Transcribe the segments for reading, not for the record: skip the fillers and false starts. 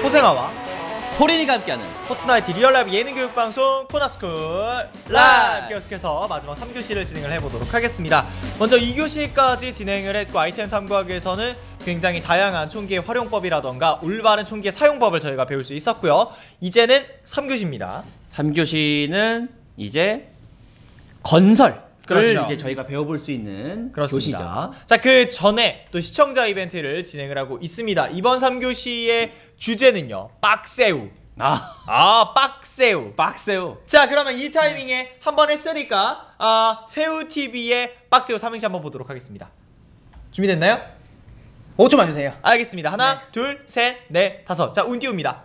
호생아와 포린이가 함께하는 포트나이트 리얼라이브 예능교육방송 코나스쿨 라이브 계속해서 마지막 3교시를 진행을 해보도록 하겠습니다. 먼저 2교시까지 진행을 했고 아이템 탐구하기 위해서는 굉장히 다양한 총기의 활용법이라던가 올바른 총기의 사용법을 저희가 배울 수 있었고요. 이제는 3교시입니다. 3교시는 이제 건설을 그렇죠. 이제 저희가 배워볼 수 있는 그렇습니다. 교시죠. 자, 그 전에 또 시청자 이벤트를 진행을 하고 있습니다. 이번 3교시의 주제는요, 빡새우. 빡새우. 빡새우. 자, 그러면 이 타이밍에 한번 했으니까 새우TV의 빡새우 삼행시 한번 보도록 하겠습니다. 준비됐나요? 5초만 주세요. 알겠습니다. 하나, 둘, 셋, 넷, 다섯. 자, 운 띄웁니다.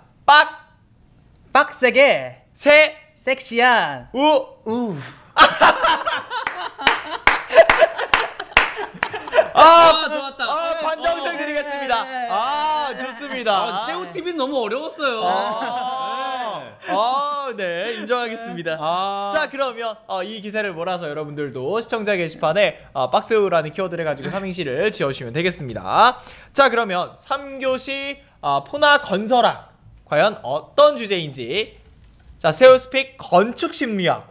빡세게 새, 섹시한 우. 좋았다. 판정승 드리겠습니다. 좋습니다. 새우TV는 너무 어려웠어요. 네, 인정하겠습니다. 자, 그러면 이 기세를 몰아서 여러분들도 시청자 게시판에 박스우라는 키워드를 가지고 삼행시를 지어주시면 되겠습니다. 자, 그러면 3교시 포나 건설학 과연 어떤 주제인지. 자, 세우스픽 건축 심리학.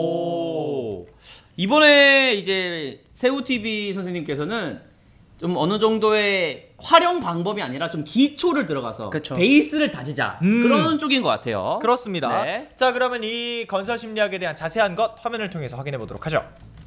이번에 이제 새우TV 선생님께서는 좀 어느 정도의 활용 방법이 아니라 좀 기초를 들어가서 그쵸. 베이스를 다지자 그런 쪽인 것 같아요. 그렇습니다. 네. 자, 그러면 이 건설 심리학에 대한 자세한 것 화면을 통해서 확인해 보도록 하죠.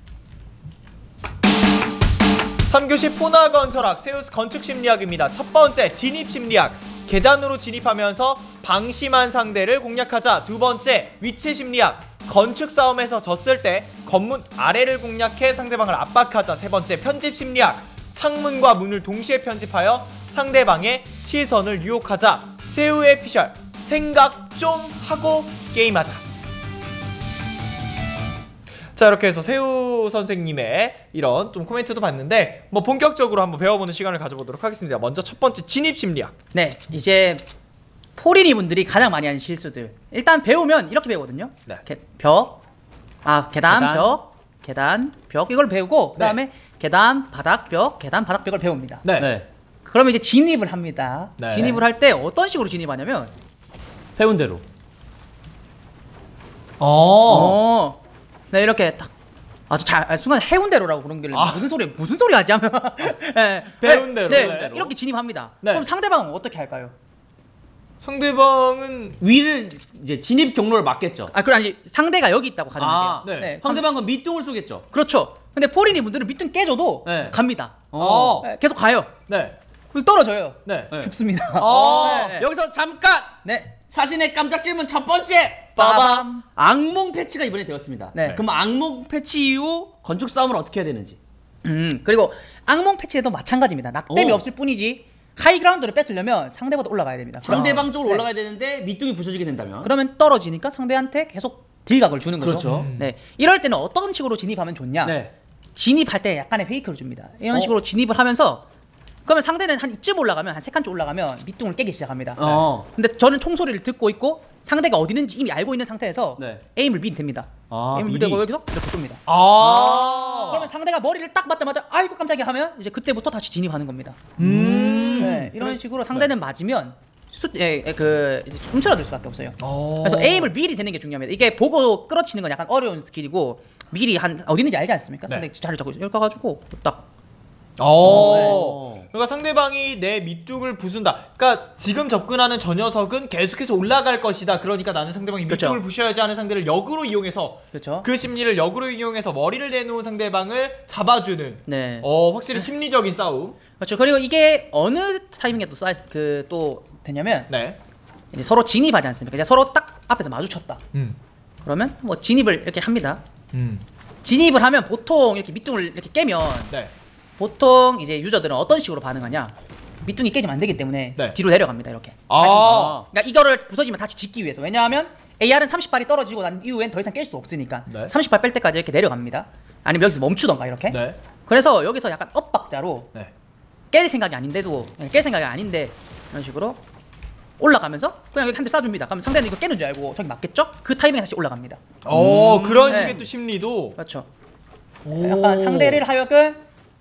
3교시 포나 건설학 세우스 건축 심리학입니다. 첫 번째, 진입 심리학. 계단으로 진입하면서 방심한 상대를 공략하자. 두 번째, 위치 심리학. 건축 싸움에서 졌을 때 건물 아래를 공략해 상대방을 압박하자. 세 번째, 편집 심리학. 창문과 문을 동시에 편집하여 상대방의 시선을 유혹하자. 새우의 피셜. 생각 좀 하고 게임하자. 자, 이렇게 해서 새우 선생님의 이런 좀 코멘트도 봤는데 뭐 본격적으로 한번 배워보는 시간을 가져보도록 하겠습니다. 먼저 첫 번째, 진입 심리학. 네, 이제 포린이 분들이 가장 많이 하는 실수들. 일단 배우면 이렇게 배우거든요. 네. 계단, 벽 이걸 배우고 그다음에 계단, 바닥, 벽을 배웁니다. 네. 그러면 이제 진입을 합니다. 네. 진입을 할 때 어떤 식으로 진입하냐면 배운 대로. 네, 이렇게 딱 순간 해운대로라고 그런 길래 무슨 소리 하지 하면 배운 대로. 네, 이렇게 진입합니다. 네. 그럼 상대방은 어떻게 할까요? 상대방은 위를 이제 진입 경로를 막겠죠. 그럼 아니 상대가 여기 있다고 가정할게요. 네. 상대방은 밑둥을 쏘겠죠. 그렇죠. 근데 포린이 분들은 밑둥 깨져도 네. 갑니다. 어. 계속 가요. 네. 그리고 떨어져요. 네. 죽습니다. 네. 여기서 잠깐 네. 사신의 깜짝 질문 첫 번째. 빠밤. 악몽 패치가 이번에 되었습니다. 네. 그럼 악몽 패치 이후 건축 싸움을 어떻게 해야 되는지. 그리고 악몽 패치에도 마찬가지입니다. 낙댐이 오. 없을 뿐이지 하이그라운드를 뺏으려면 상대보다 올라가야 됩니다. 상대방 쪽으로 네. 올라가야 되는데 밑둥이 부서지게 된다면. 그러면 떨어지니까 상대한테 계속 딜각을 주는 거죠. 그렇죠. 네. 이럴 때는 어떤 식으로 진입하면 좋냐? 네. 진입할 때 약간의 페이크를 줍니다. 이런 식으로 진입을 하면서 그러면 상대는 한 이쯤 올라가면 한 3칸쯤 올라가면 밑둥을 깨기 시작합니다. 근데 저는 총소리를 듣고 있고 상대가 어디 있는지 이미 알고 있는 상태에서 네. 에임을 미리 댑니다. 에임을 미리. 대고 여기서 이렇게 쏩니다. 그러면 그러면 상대가 머리를 딱 맞자마자 아이고 깜짝이야 하면 이제 그때부터 다시 진입하는 겁니다. 네, 이런 식으로 상대는 맞으면 움츠러들 수밖에 없어요. 그래서 에임을 미리 대는 게 중요합니다. 이게 보고 끌어치는 건 약간 어려운 스킬이고 미리 어디 있는지 알지 않습니까? 네. 상대 자리를 잡고 이렇게 가가지고 딱. 그러니까 상대방이 내 밑둥을 부순다. 그러니까 지금 접근하는 저 녀석은 계속해서 올라갈 것이다. 그러니까 나는 상대방이 그렇죠. 밑둥을 부셔야지 하는 상대를 역으로 이용해서 그렇죠. 그 심리를 역으로 이용해서 머리를 내놓은 상대방을 잡아주는. 네. 확실히 심리적인 싸움. 그렇죠. 그리고 이게 어느 타이밍에 또 되냐면 네. 이제 서로 진입하지 않습니까? 이제 서로 딱 앞에서 마주쳤다. 그러면 뭐 진입을 이렇게 합니다. 진입을 하면 보통 이렇게 밑둥을 이렇게 깨면 네. 보통 이제 유저들은 어떤 식으로 반응하냐? 밑둥이 깨지면 안 되기 때문에 네. 뒤로 내려갑니다. 이렇게. 그러니까 이거를 부서지면 다시 짓기 위해서. 왜냐하면 AR은 30발이 떨어지고 난 이후엔 더 이상 깰 수 없으니까 네. 30발 뺄 때까지 이렇게 내려갑니다. 아니면 여기서 멈추던가 이렇게. 네. 그래서 여기서 약간 엇박자로 네. 깰 생각이 아닌데 이런 식으로 올라가면서 그냥 여기 한 대 쏴줍니다. 그러면 상대는 이거 깨는 줄 알고 저기 맞겠죠? 그 타이밍에 다시 올라갑니다. 그런 네. 식의 또 심리도. 그렇죠. 약간 상대를 하여금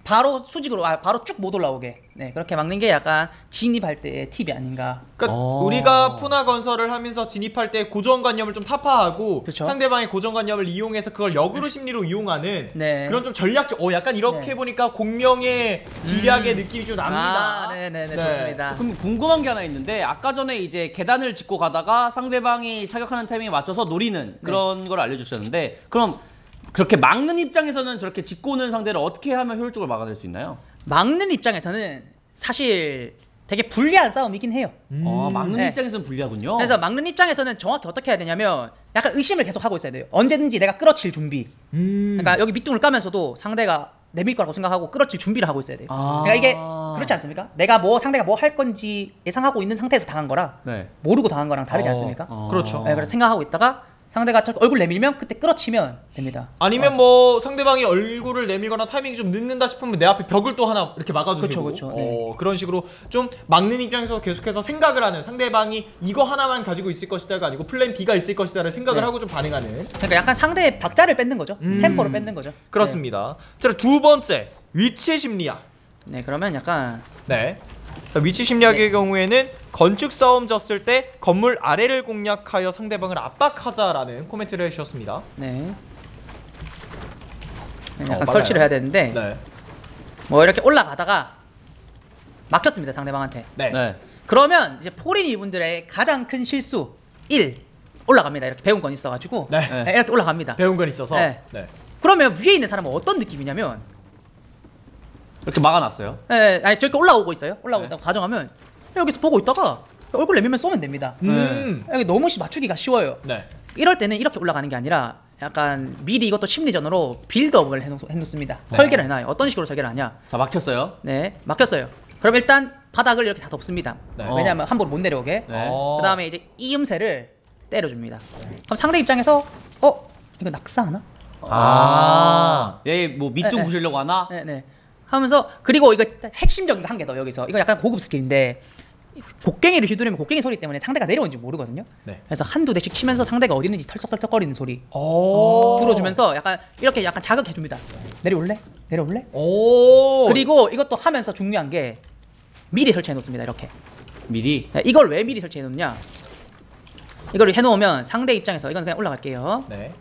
바로 수직으로 바로 쭉 못 올라오게 그렇게 막는 게 약간 진입할 때의 팁이 아닌가. 그러니까 우리가 포나 건설을 하면서 진입할 때 고정관념을 좀 타파하고 그쵸? 상대방의 고정관념을 이용해서 그걸 역으로 심리로 이용하는 네. 그런 좀 전략적 약간 이렇게 네. 보니까 공명의 지략의 느낌이 좀 납니다. 네네네 좋습니다. 그럼 궁금한 게 하나 있는데 아까 전에 이제 계단을 짚고 가다가 상대방이 사격하는 타이밍에 맞춰서 노리는 그런 걸 알려주셨는데 그럼 그렇게 막는 입장에서는 저렇게 짚고 오는 상대를 어떻게 하면 효율적으로 막아낼 수 있나요? 막는 입장에서는 사실 되게 불리한 싸움이긴 해요. 막는 네. 입장에서는 불리하군요. 그래서 막는 입장에서는 정확히 어떻게 해야 되냐면 약간 의심을 계속 하고 있어야 돼요. 언제든지 내가 끌어칠 준비. 그러니까 여기 밑둥을 까면서도 상대가 내밀 거라고 생각하고 끌어칠 준비를 하고 있어야 돼요. 그러니까 이게 그렇지 않습니까? 내가 상대가 뭐 할 건지 예상하고 있는 상태에서 당한 거랑 네. 모르고 당한 거랑 다르지 않습니까? 그렇죠. 네, 그래서 생각하고 있다가 상대가 얼굴 내밀면 그때 끌어치면 됩니다. 아니면 뭐 상대방이 얼굴을 내밀거나 타이밍이 좀 늦는다 싶으면 내 앞에 벽을 또 하나 이렇게 막아도 그쵸, 되고 그쵸. 네. 그런 식으로 좀 막는 입장에서 계속해서 생각을 하는 상대방이 이거 하나만 가지고 있을 것이다가 아니고 플랜 B가 있을 것이다를 생각을 네. 하고 좀 반응하는 그러니까 약간 상대의 박자를 뺏는 거죠. 템포를 뺏는 거죠. 그렇습니다. 자, 두 번째 위치 심리학. 네, 그러면 약간 네. 자, 위치 심리학의 경우에는 건축 싸움 졌을 때 건물 아래를 공략하여 상대방을 압박하자라는 코멘트를 해주셨습니다. 네. 약간 빨라요. 설치를 해야 되는데 네. 뭐 이렇게 올라가다가 막혔습니다 상대방한테. 네. 네. 그러면 이제 포린이 분들의 가장 큰 실수 1 올라갑니다. 이렇게 배운 건 있어가지고 네. 네, 이렇게 올라갑니다. 배운 건 있어서. 네. 네. 그러면 위에 있는 사람은 어떤 느낌이냐면 이렇게 막아놨어요. 아니 저렇게 올라오고 있어요. 올라오고 네. 있다가 가정하면 여기서 보고 있다가 얼굴 내밀면 쏘면 됩니다. 여기 너무 맞추기가 쉬워요. 네. 이럴 때는 이렇게 올라가는 게 아니라 약간 미리 이것도 심리전으로 빌드업을 해놓습니다. 네. 설계를 해놔요. 어떤 식으로 설계를 하냐. 자 막혔어요. 네, 막혔어요. 그럼 일단 바닥을 이렇게 다 덮습니다. 네. 왜냐하면 함부로 못 내려오게. 네. 그 다음에 이제 이 음새를 때려줍니다. 그럼 상대 입장에서 이거 낙사하나? 얘 뭐 밑둥 네, 부시려고 하나? 네네. 하면서 그리고 이거 핵심적인 거 한 개 더 여기서 이거 약간 고급 스킬인데 곡괭이를 휘두르면 곡괭이 소리 때문에 상대가 내려온지 모르거든요. 네. 그래서 한두 대씩 치면서 상대가 어디 있는지 털썩털썩거리는 소리 오. 들어주면서 약간 이렇게 약간 자극해줍니다. 내려올래? 내려올래? 오. 그리고 이것도 하면서 중요한 게 미리 설치해 놓습니다. 이렇게. 미리. 네, 이걸 왜 미리 설치해 놓냐? 이걸 해놓으면 상대 입장에서 이건 그냥 올라갈게요. 네.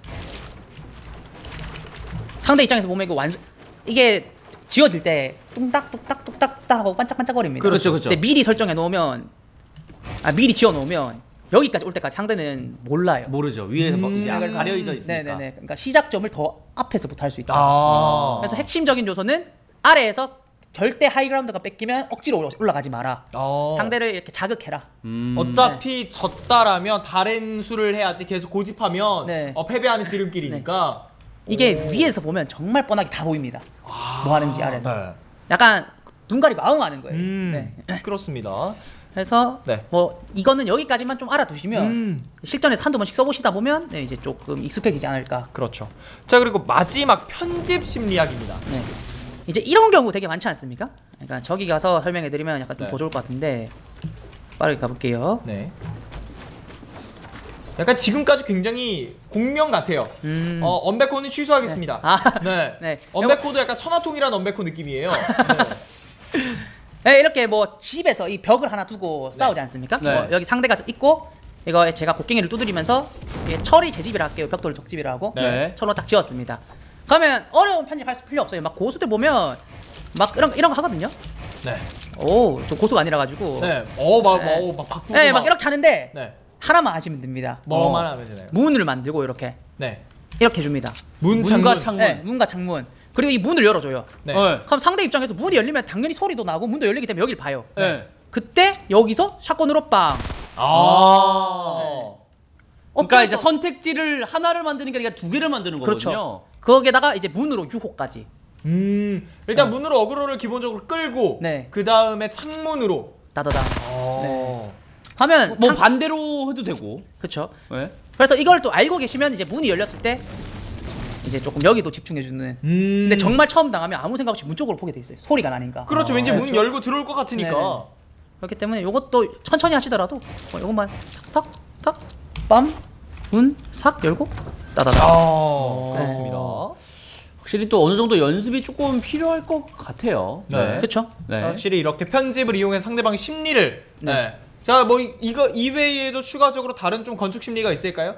상대 입장에서 보면 이게 지워질 때 뚱딱 뚝딱 뚝딱 뚝딱 하고 반짝반짝거립니다. 그렇죠, 그렇죠. 근데 미리 설정해 놓으면 미리 지어 놓으면 여기까지 올 때까지 상대는 몰라요. 모르죠. 위에서 막 이제 그래서 가려져 있으니까. 네네네. 그러니까 시작점을 더 앞에서부터 할 수 있다. 그래서 핵심적인 요소는 아래에서 절대 하이그라운드가 뺏기면 억지로 올라가지 마라. 상대를 이렇게 자극해라. 어차피 졌다라면 다른 수를 해야지 계속 고집하면 네. 패배하는 지름길이니까. 이게 위에서 보면 정말 뻔하게 다 보입니다. 뭐 하는지 아래에서. 네. 약간 눈 가리고 아웅하는 거예요. 네. 그렇습니다. 그래서 네. 뭐 이거는 여기까지만 좀 알아두시면 실전에서 한두 번씩 써보시다 보면 네, 이제 조금 익숙해지지 않을까. 그렇죠. 자, 그리고 마지막 편집 심리학입니다. 네. 이제 이런 경우 되게 많지 않습니까? 그러니까 저기 가서 설명해드리면 약간 좀 더 네. 좋을 것 같은데 빠르게 가볼게요. 네. 약간 지금까지 굉장히 공명 같아요. 언베코는 취소하겠습니다. 네. 네. 언베코도 약간 천하통이란 언베코 느낌이에요. 네. 네, 이렇게 뭐 집에서 이 벽을 하나 두고 싸우지 않습니까? 네. 뭐 여기 상대가 있고 이거 제가 곡괭이를 두드리면서 철이 제 집이라 할게요. 벽돌을 적집이라 하고 네. 철로 딱 지었습니다. 그러면 어려운 편집할 필요 없어요. 막 고수들 보면 막 이런 거 하거든요. 네. 오, 저 고수가 아니라 가지고. 네. 막 바꾸고. 네, 막 이렇게 하는데 네. 하나만 하시면 됩니다. 뭐만 하면 되나요? 문을 만들고 이렇게 네. 줍니다. 문과 창문. 네, 문과 창문. 그리고 이 문을 열어줘요. 네. 그럼 상대 입장에서 문이 열리면 당연히 소리도 나고 문도 열리기 때문에 여기를 봐요. 네. 그때 여기서 샷건으로 빵. 그러니까 이제 선택지를 하나를 만드는 게 아니라 두 개를 만드는 거거든요. 그렇죠. 거기에다가 이제 문으로 유호까지. 일단 문으로 어그로를 기본적으로 끌고 네. 그 다음에 창문으로. 따다다. 네. 하면 뭐 반대로 해도 되고. 그렇죠. 네. 그래서 이걸 또 알고 계시면 이제 문이 열렸을 때 이제 조금 여기도 집중해주는. 근데 정말 처음 당하면 아무 생각 없이 문 쪽으로 보게 돼 있어요. 소리가 나니까. 그렇죠. 왠지 문 그렇죠. 열고 들어올 것 같으니까. 네네. 그렇기 때문에 이것도 천천히 하시더라도 이것만 탁탁탁 빰 문 삭 열고 따다다. 그렇습니다. 확실히 또 어느 정도 연습이 조금 필요할 것 같아요. 네. 그렇죠. 네. 확실히 이렇게 편집을 이용해서 상대방 심리를 네. 자, 뭐 이거 이외에도 추가적으로 다른 좀 건축 심리가 있을까요?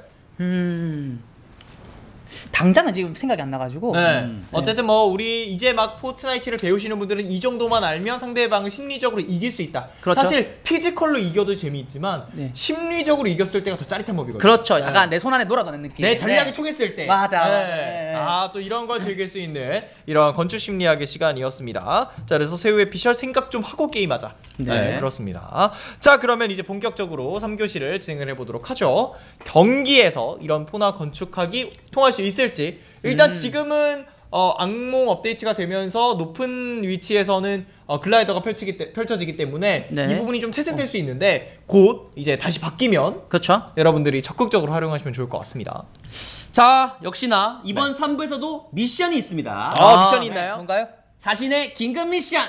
당장은 지금 생각이 안 나가지고. 네. 어쨌든 뭐 우리 이제 막 포트나이트를 배우시는 분들은 이 정도만 알면 상대방을 심리적으로 이길 수 있다. 그렇죠. 사실 피지컬로 이겨도 재미있지만 네. 심리적으로 이겼을 때가 더 짜릿한 법이거든요. 그렇죠. 네. 약간 내 손 안에 놀아가는 느낌. 내 전략이 네. 통했을 때. 맞아. 네. 네. 아, 또 이런 걸 즐길 수 있는 이런 건축 심리학의 시간이었습니다. 자, 그래서 새우의 피셜 생각 좀 하고 게임하자. 네, 그렇습니다. 자, 그러면 이제 본격적으로 3교시를 진행을 해보도록 하죠. 경기에서 이런 포나 건축학이 통할 수 있을지. 일단 지금은 악몽 업데이트가 되면서 높은 위치에서는 글라이더가 펼쳐지기 때문에 네. 이 부분이 좀 퇴색될 수 있는데 곧 이제 다시 바뀌면 그렇죠. 여러분들이 적극적으로 활용하시면 좋을 것 같습니다. 자, 역시나 이번 3부에서도 미션이 있습니다. 미션이 있나요? 뭔가요? 자신의 긴급 미션.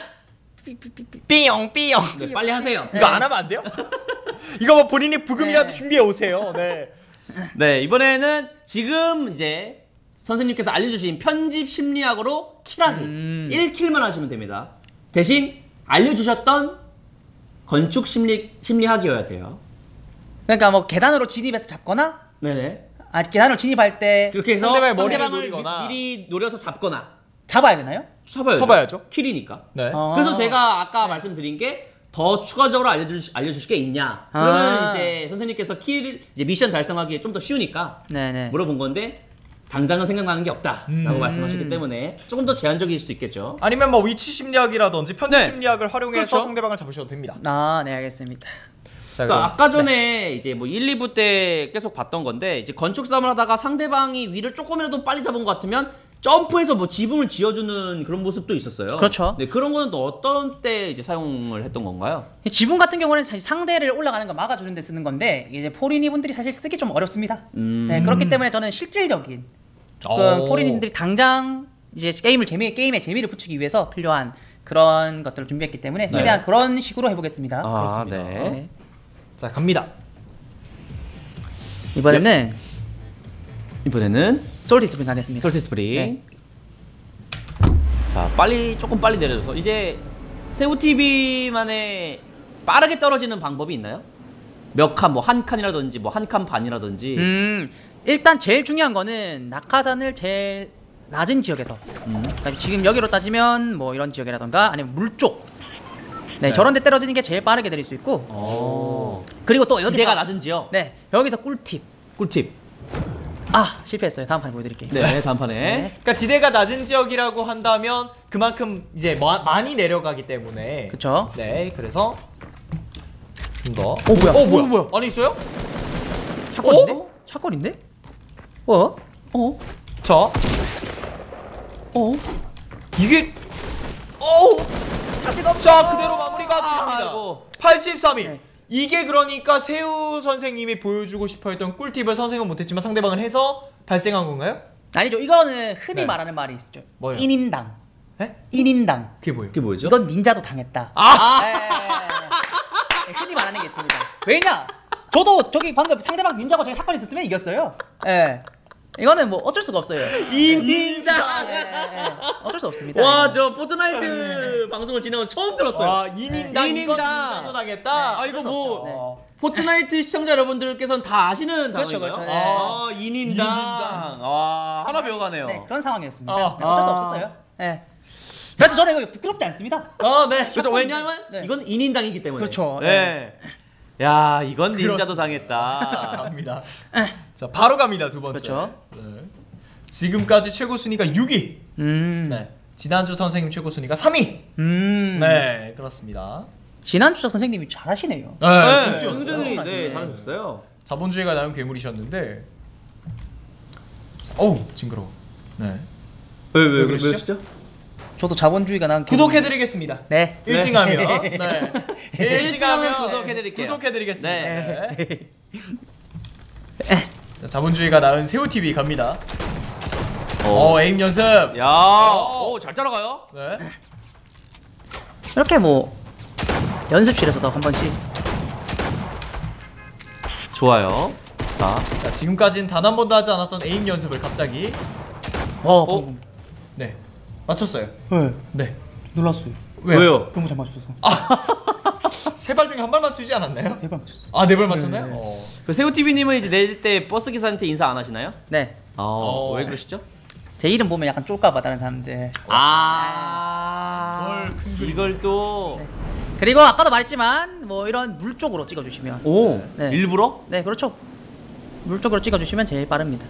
삐용 삐용. 네, 빨리 하세요. 이거 안 하면 안 돼요? 이거 뭐 본인이 부금이라도 네. 준비해 오세요. 네. 네, 이번에는 지금 이제 선생님께서 알려주신 편집 심리학으로 킬하기 1킬만 하시면 됩니다. 대신 알려주셨던 건축 심리학이어야 돼요. 그러니까 뭐 계단으로 진입해서 잡거나, 네네. 계단으로 진입할 때 그렇게 해서 상대방의 머리를 상대방을 노리거나. 미리 노려서 잡거나 잡아야 되나요? 쳐봐야죠. 킬이니까. 네. 그래서 제가 아까 말씀드린 게 더 추가적으로 알려주실 게 있냐? 그러면 이제 선생님께서 이제 미션 달성하기에 좀 더 쉬우니까 네네. 물어본 건데 당장은 생각나는 게 없다라고 말씀하셨기 때문에 조금 더 제한적일 수도 있겠죠. 아니면 뭐 위치 심리학이라든지 편집 네. 심리학을 활용해서 그렇죠. 상대방을 잡으셔도 됩니다. 네, 알겠습니다. 자, 그러니까 그럼. 아까 전에 이제 뭐 1, 2부 때 계속 봤던 건데 이제 건축 싸움을 하다가 상대방이 위를 조금이라도 빨리 잡은 것 같으면 점프해서 뭐 지붕을 지어주는 그런 모습도 있었어요. 그렇죠. 네, 그런 거는 또 어떤 때 이제 사용을 했던 건가요? 지붕 같은 경우는 사실 상대를 올라가는 거 막아주는 데 쓰는 건데 이제 포리니 분들이 사실 쓰기 좀 어렵습니다. 네, 그렇기 때문에 저는 실질적인 포리니들이 당장 이제 게임의 재미를 붙이기 위해서 필요한 그런 것들을 준비했기 때문에 최대한 그런 식으로 해보겠습니다. 그렇습니다. 네. 자, 갑니다. 이번에는 이번에는 솔티 스프링 하겠습니다. 솔티 스프링. 네. 자, 조금 빨리 내려줘서 이제 새우 TV만의 빠르게 떨어지는 방법이 있나요? 몇 칸, 뭐 한 칸이라든지 뭐 한 칸 반이라든지. 일단 제일 중요한 거는 낙하산을 제일 낮은 지역에서 그러니까 지금 여기로 따지면 뭐 이런 지역이라던가 아니면 물 쪽. 네, 저런 데 떨어지는 게 제일 빠르게 내릴 수 있고 그리고 또 지대가 낮은 지역. 네, 여기서 꿀팁. 실패했어요. 다음 판에 보여드릴게요. 네, 다음 판에. 네. 그러니까 지대가 낮은 지역이라고 한다면 그만큼 이제 많이 내려가기 때문에. 그쵸. 네, 그래서 좀 더. 뭐야? 뭐야? 안에 있어요? 샷건인데? 샷건인데? 자, 이게 자체가 자, 그대로 마무리가 됩니다. 아이고. 83위. 네. 이게 그러니까 새우 선생님이 보여주고 싶어했던 꿀팁을 선생은 못했지만 상대방은 해서 발생한 건가요? 아니죠. 이거는 흔히 네. 말하는 말이 있죠. 뭐예요? 1인당. 네? 1인당. 그게 뭐예요? 그게 뭐죠? 이건 닌자도 당했다. 네, 흔히 말하는 게 있습니다. 왜냐? 저도 저기 방금 상대방 닌자고 제가 샷건 있었으면 이겼어요. 예. 이거는 뭐 어쩔 수가 없어요. 이닌당. 어쩔 수 없습니다. 와, 저 포트나이트 방송을 진행하면서 처음 들었어요. 와, 2인당 이거 진짜도 당했다. 아, 이거 어쩔 수 뭐 없죠. 네. 포트나이트 시청자 여러분들께서는 다 아시는 그렇죠, 단어인가요? 그렇죠. 네. 아, 이닌당. 아, 하나 배워가네요. 네, 그런 상황이었습니다. 아. 네, 어쩔 수 없었어요. 예. 그래서 저는 이거 부끄럽지 않습니다. 네. 그래서 왜냐하면 네. 이건 인인당이기 때문에. 그렇죠. 네. 야, 이건 닌자도 당했다. 갑니다. 자, 바로 갑니다. 두 번째. 그렇죠. 네. 지금까지 최고 순위가 6위. 네. 지난주 선생님 최고 순위가 3위. 네, 그렇습니다. 지난주 선생님이 잘하시네요. 네, 굉장히 네. 네, 잘하셨어요. 자본주의가 나온 괴물이셨는데. 자, 어우, 징그러워. 네. 왜 그러시죠? 저도 자본주의가 난 구독해드리겠습니다. 네. 1등하면. 네. 1등하면 구독해드릴게요. 구독해드리겠습니다. 네. 네. 자, 자본주의가 낳은 새우TV 갑니다. 에임 연습. 야, 잘 따라가요. 네. 이렇게 뭐 연습실에서도 한 번씩. 좋아요. 자, 자, 지금까지는 단 한 번도 하지 않았던 에임 연습을 갑자기. 네. 맞췄어요. 네. 네. 놀랐어요. 왜요? 너무 잘 맞췄어. 세 발 중에 한 발 맞추지 않았나요? 4발 맞췄어. 아, 네 발 맞췄나요? 네. 그 세우TV님은 이제 내릴 때 버스 기사한테 인사 안 하시나요? 네. 왜 그러시죠? 제 이름 보면 약간 쫄까봐 다른 사람들. 이걸 또 네. 그리고 아까도 말했지만 뭐 이런 물 쪽으로 찍어주시면. 오, 네. 일부러? 네, 그렇죠. 물 쪽으로 찍어주시면 제일 빠릅니다.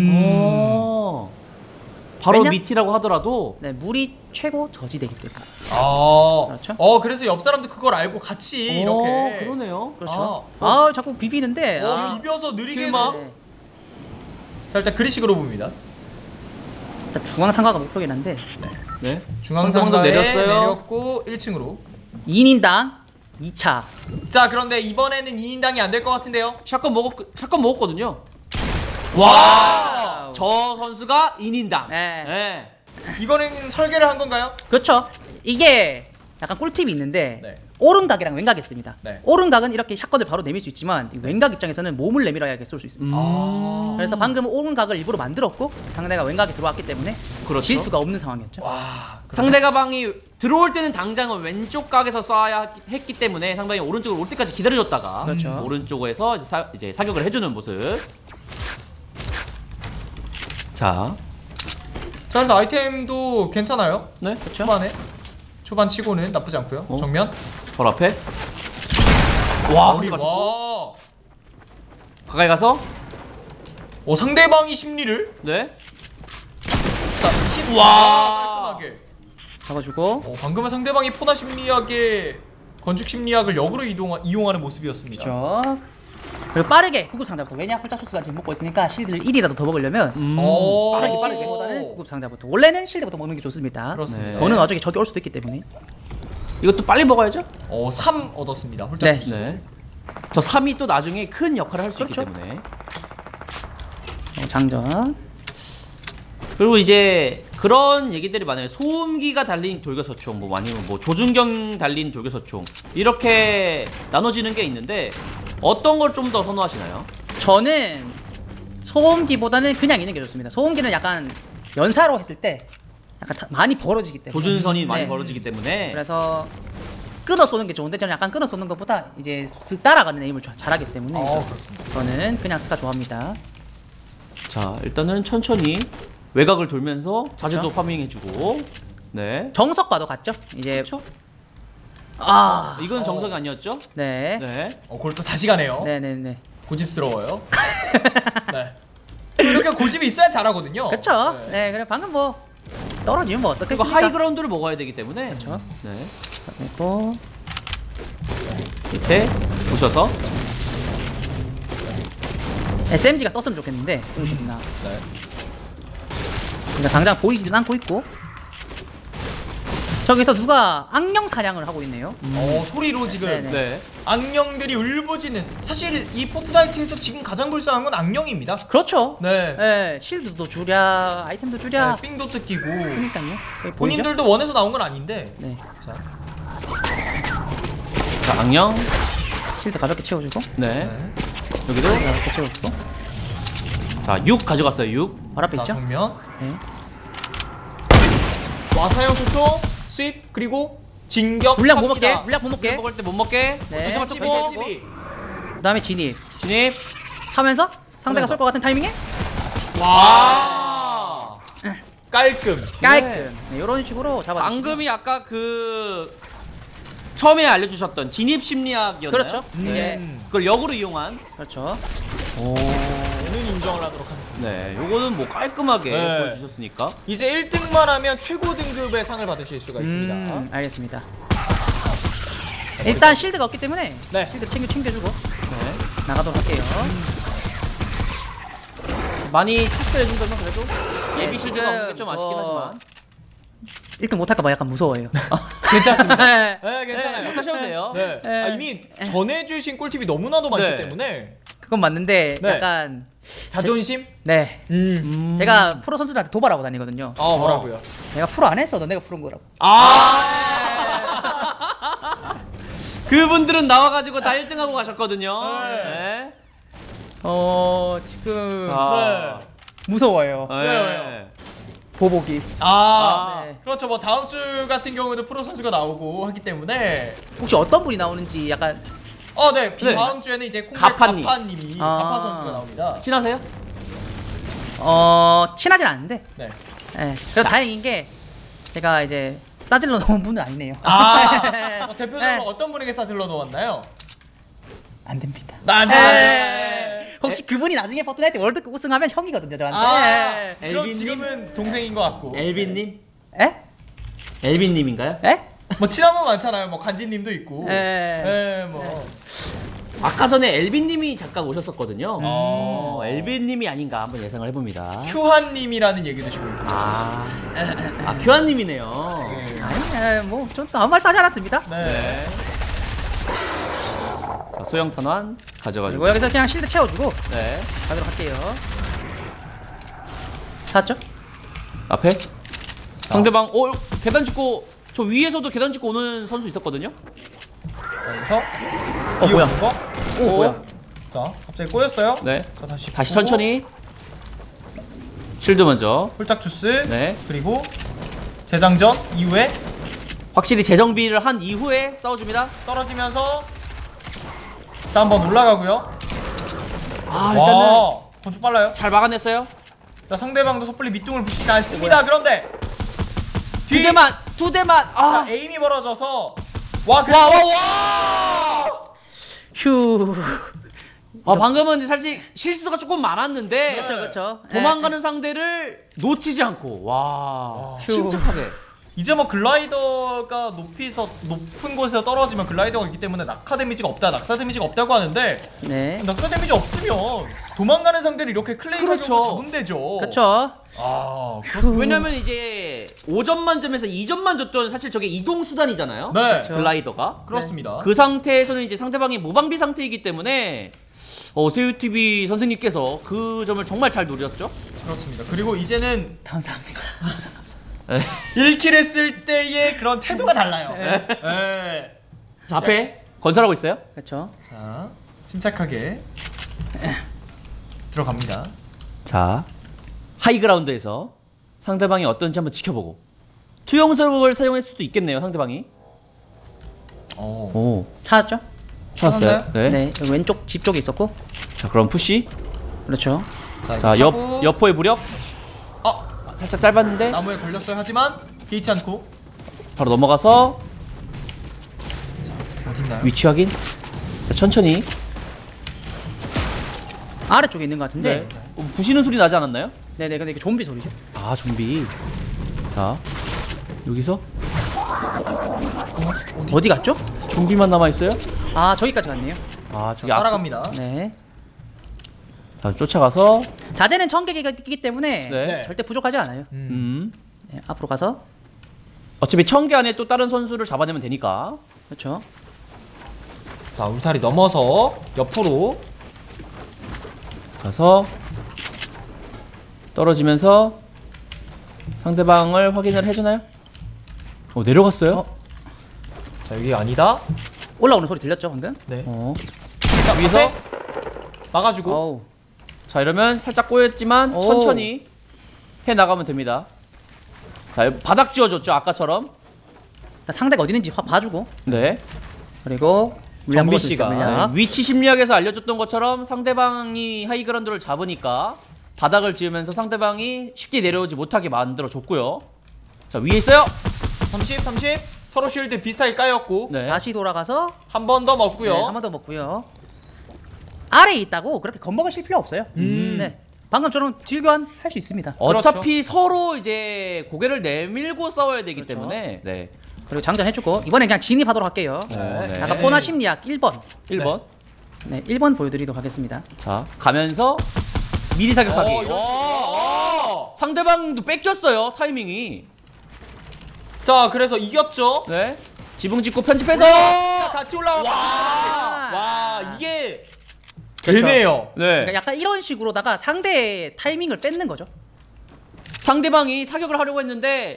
바로 왜냐? 밑이라고 하더라도 네, 물이 최고 저지되기 때문에. 그렇죠. 그렇죠. 그래서 옆 사람도 그걸 알고 같이 이렇게. 그러네요. 그렇죠. 아. 자꾸 비비는데. 비벼서 느리게. 길막. 네. 자, 일단 그리식으로 봅니다. 일단 중앙상가가 목표긴 한데 네. 중앙상가에 내렸어요. 내렸고 1층으로. 2인당 2차. 자, 그런데 이번에는 2인당이 안 될 것 같은데요. 샷건 먹었거든요. 와! 저 선수가 2인당. 네. 이거는 설계를 한 건가요? 그렇죠. 이게 약간 꿀팁이 있는데 네. 오른각이랑 왼각이 있습니다. 네. 오른각은 이렇게 샷건을 바로 내밀 수 있지만 이 왼각 입장에서는 몸을 내밀어야 쏠 수 있습니다. 그래서 방금 오른각을 일부러 만들었고 상대가 왼각이 들어왔기 때문에 그렇죠. 질 수가 없는 상황이었죠. 와. 상대방이 들어올 때는 당장은 왼쪽 각에서 쏴야 했기 때문에 상당히 오른쪽으로 올 때까지 기다려줬다가 그렇죠. 오른쪽에서 이제 사격을 해주는 모습. 자, 그래서 아이템도 괜찮아요. 네, 그렇죠. 초반 치고는 나쁘지 않고요. 정면. 바로 앞에. 와, 우리 와. 가까이 가서. 상대방이 심리를. 네. 자, 와. 깔끔하게. 잡아주고. 방금은 상대방이 포나 심리학의 건축 심리학을 역으로 이용하는 모습이었습니다. 그렇죠. 그리고 빠르게 구급 상자부터. 왜냐? 홀짝초스가 지금 먹고 있으니까 실드를 1이라도 더 먹으려면 빠르게 보다는 구급 상자부터. 원래는 실드부터 먹는 게 좋습니다. 그렇습니다. 더는 나중에 적이 올 수도 있기 때문에. 이것도 빨리 먹어야죠. 3 얻었습니다. 홀짝 네. 투수. 네. 저 3이 또 나중에 큰 역할을 할 수 그렇죠. 있기 때문에. 장전. 그리고 이제 그런 얘기들이 많아요. 소음기가 달린 돌격소총, 뭐 아니면 뭐 조준경 달린 돌격소총 이렇게 나눠지는 게 있는데 어떤 걸 좀 더 선호하시나요? 저는 소음기보다는 그냥 있는 게 좋습니다. 소음기는 약간 연사로 했을 때 약간 많이 벌어지기 때문에 조준선이 많이 네. 벌어지기 때문에. 그래서 끊어 쏘는 게 좋은데 저는 약간 끊어 쏘는 것보다 이제 쓱 따라가는 에임을 잘하기 때문에 그렇습니다. 저는 그냥 스카 좋아합니다. 자, 일단은 천천히 외곽을 돌면서 자재도 파밍해주고. 네. 정석과도 같죠? 이제 그렇죠. 이건 정석이 아니었죠? 네. 네. 그걸 또 다시 가네요. 네네네. 고집스러워요. 네. 이렇게 고집이 있어야 잘하거든요. 그렇죠. 네. 그래 방금 뭐 떨어지면 뭐 그리고 어떻겠습니까? 하이그라운드를 먹어야 되기 때문에. 그렇죠. 네. 그리고 밑에 보셔서. SMG가 떴으면 좋겠는데 공식이나. 네. 그러니까 당장 보이지는 않고 있고 저기서 누가 악령 사냥을 하고 있네요. 소리로 지금 네네. 네. 악령들이 울부짖는. 사실 이 포트나이트에서 지금 가장 불쌍한 건 악령입니다. 그렇죠. 네. 네, 실드도 줄야, 아이템도 줄야. 네, 삥도 뜯기고. 그러니까요. 보이죠? 본인들도 원에서 나온 건 아닌데. 네, 자, 자, 악령. 실드 가볍게 채워주고, 네. 네. 여기도. 가볍게 채워주고. 자, 6 가져갔어요. 6. 바로 앞에 자, 있죠? 정면. 네. 와사형 초초 수입 그리고 진격. 물량 못 먹게, 물량 못 먹게. 먹을 때 못 먹게. 네. 조심하죠. 그 다음에 진입 진입. 하면서 상대가 하면서. 쏠 것 같은 타이밍에 와. 깔끔. 깔끔. 네, 이런 식으로 잡아. 방금이 아까 그 처음에 알려주셨던 진입 심리학이었나요? 그렇죠. 네. 이제 그걸 역으로 이용한. 그렇죠. 저는 인정을 하도록 하겠습니다. 네, 요거는 뭐 깔끔하게 네. 보여주셨으니까. 이제 1등만 하면 최고 등급의 상을 받으실 수가 있습니다. 알겠습니다. 일단 실드가 없기 때문에 네. 실드 챙겨주고 네. 나가도록 할게요. 많이 찼어요, 정도면 그래도. 네, 예비 실드가 없는 게 좀 아쉽긴 하지만. 1등 못할까봐 약간 무서워요. 괜찮습니다. 네. 네, 괜찮아요. 못 하셔도 돼요. 네. 네. 이미 전해주신 꿀팁이 너무나도 많기 네. 때문에 그건 맞는데 네. 약간 자존심? 네. 제가 프로 선수들한테 도발하고 다니거든요. 뭐라고요? 내가 프로 안 했어. 너네가 프로인 거라고. 그분들은 나와가지고 다 1등하고 가셨거든요. 네. 네. 지금 자. 무서워요. 네. 왜요? 보복이. 네. 그렇죠. 뭐 다음 주 같은 경우는 프로 선수가 나오고 하기 때문에 혹시 어떤 분이 나오는지 약간 네. 네. 다음 주에는 이제 콩글 가파님. 가파님이 가파 선수가 나옵니다. 친하세요? 친하진 않은데. 네. 네. 그래서 다행인 게 제가 이제 싸질러 놓은 분은 아니네요. 대표적으로 네. 어떤 분에게 싸질러 놓았나요? 안 됩니다. 네. 혹시 그분이 나중에 포트나이트 월드컵 우승하면 형이거든요, 저한테. 그럼 엘빈님? 지금은 동생인 것 같고. 엘빈님? 에? 엘빈님인가요? 에? 뭐 친한 분 많잖아요. 뭐 간지님도 있고. 네. 뭐. 아까 전에 엘빈님이 잠깐 오셨었거든요. 어. 엘빈님이 아닌가 한번 예상을 해봅니다. 휴한님이라는 얘기도 지금 있고. 규환님이네요. 아니, 좀 아무 말도 하지 않았습니다. 네. 자, 소형 탄환 가져가지고. 그리고 여기서 그냥 실드 채워주고 네. 가도록 할게요. 찾았죠? 앞에 상대방 계단 짚고 저 위에서도 계단 짚고 오는 선수 있었거든요. 자, 여기서 뭐야? 뒤에 오는 거. 뭐야? 자, 갑자기 꼬였어요. 네. 자, 다시 다시 보고. 천천히. 실드 먼저. 홀짝 주스. 네. 그리고 재장전 이후에 확실히 재정비를 한 이후에 싸워줍니다. 떨어지면서 자, 한번 올라가고요. 일단은 와, 건축 빨라요. 잘 막아냈어요. 자, 상대방도 섣불리 밑둥을 부시지 않습니다. 그런데 두 대만. 자, 에임이 벌어져서 그리고 휴. 방금은 사실 실수가 조금 많았는데 그렇죠. 도망가는 상대를 놓치지 않고 침착하게. 이제 뭐 글라이더가 높은 곳에서 떨어지면 글라이더가 있기 때문에 낙하 데미지가 없다고 하는데 네. 낙하 데미지 없으면 도망가는 상대를 이렇게 클레이 그렇죠. 사격으로 잡으면 되죠. 그렇죠. 왜냐면 이제 5점 만점에서 2점만 줬던 사실 저게 이동 수단이잖아요. 네. 글라이더가. 그렇습니다. 그 상태에서는 이제 상대방이 무방비 상태이기 때문에 세유TV 선생님께서 그 점을 정말 잘 노렸죠. 그렇습니다. 그리고 이제는 감사합니다. 1킬 했을 때의 그런 태도가 달라요. 네. 자, 앞에 건설하고 있어요. 그렇죠. 자, 침착하게 들어갑니다. 자, 하이그라운드에서 상대방이 어떤지 한번 지켜보고 투영석을 사용할 수도 있겠네요. 상대방이. 찾았죠? 찾았어요. 네. 네. 여기 왼쪽 집 쪽에 있었고. 자, 그럼 푸시. 그렇죠. 자, 여포의 무력. 살짝 짧았는데 나무에 걸렸어요. 하지만 개의치 않고 바로 넘어가서 어딨나요? 위치 확인. 자, 천천히. 아래쪽에 있는 것 같은데. 부시는 소리 나지 않았나요? 네네. 근데 이게 좀비 소리죠. 좀비. 자, 여기서 어디 갔죠? 좀비만 남아 있어요. 저기까지 갔네요. 저기 따라갑니다. 네. 자, 쫓아가서. 자재는 1000개가 있기 때문에 네. 절대 부족하지 않아요. 네, 앞으로 가서. 어차피 1000개 안에 또 다른 선수를 잡아내면 되니까. 그렇죠. 자, 울타리 넘어서 옆으로 가서 떨어지면서 상대방을 확인을 해주나요? 내려갔어요. 자, 여기 아니다. 올라오는 소리 들렸죠 방금? 네. 자, 위에서 막아주고. 어우. 자, 이러면 살짝 꼬였지만 오. 천천히 해 나가면 됩니다. 자, 바닥 지어줬죠 아까처럼. 상대가 어디 있는지 봐주고. 네. 그리고 물량 정비 먹을 수 씨가. 있죠, 물량. 네, 위치 심리학에서 알려줬던 것처럼 상대방이 하이그라운드를 잡으니까 바닥을 지으면서 상대방이 쉽게 내려오지 못하게 만들어 줬고요. 자, 위에 있어요. 30 서로 쉴드 비슷하게 까였고 네. 다시 돌아가서 한 번 더 먹고요. 한 번 더 먹고요. 아래에 있다고 그렇게 겁먹으실 필요 없어요. 네. 방금처럼 딜교환 할 수 있습니다. 어차피 서로 이제 고개를 내밀고 싸워야 되기 그렇죠. 때문에. 네. 그리고 장전해주고 이번엔 그냥 진입하도록 할게요. 네. 아까 포나 심리학 1번. 1번. 네, 1번 보여드리도록 하겠습니다. 자, 가면서 미리 사격하기. 상대방도 뺏겼어요 타이밍이. 자, 그래서 이겼죠. 네. 지붕 짓고 편집해서. 같이 올라와. 와, 이게 그렇죠. 되네요. 네. 그러니까 약간 이런 식으로다가 상대의 타이밍을 뺏는 거죠. 상대방이 사격을 하려고 했는데